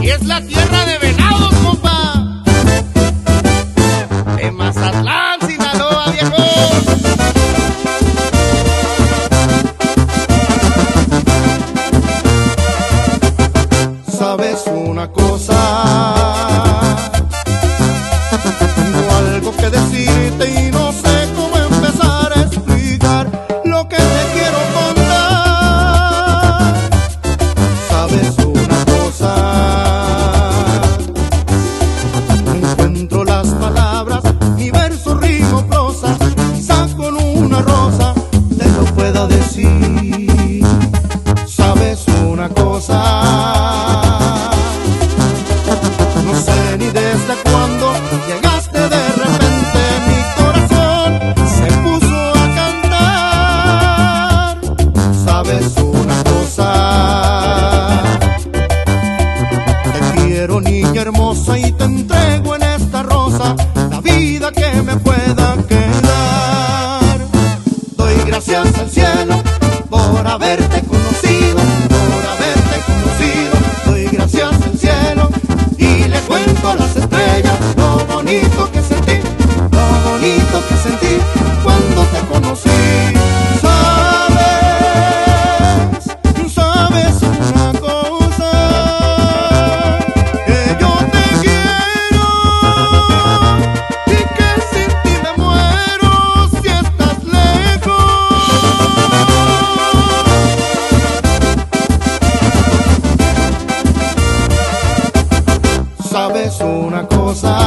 y es la tierra de venados, compa. De Mazatlán, Sinaloa, viejo. ¿Sabes una cosa? Tengo algo que decirte y no sé cómo empezar a explicar lo que te quiero contar. ¿Sabes una cosa? No encuentro las palabras, mi verso, rimo, prosa, quizá con una rosa te lo pueda decir. ¿Sabes una cosa? Llegaste de repente, mi corazón se puso a cantar. ¿Sabes una cosa? Te quiero, niña hermosa, y te entrego en esta rosa la vida que me pueda quedar. Doy gracias al cielo por haberte conocido, por haberte conocido. Doy gracias al cielo y le cuento a las estrellas lo bonito que sentí cuando te conocí. Sabes una cosa, que yo te quiero y que sin ti me muero si estás lejos. ¿Sabes una cosa?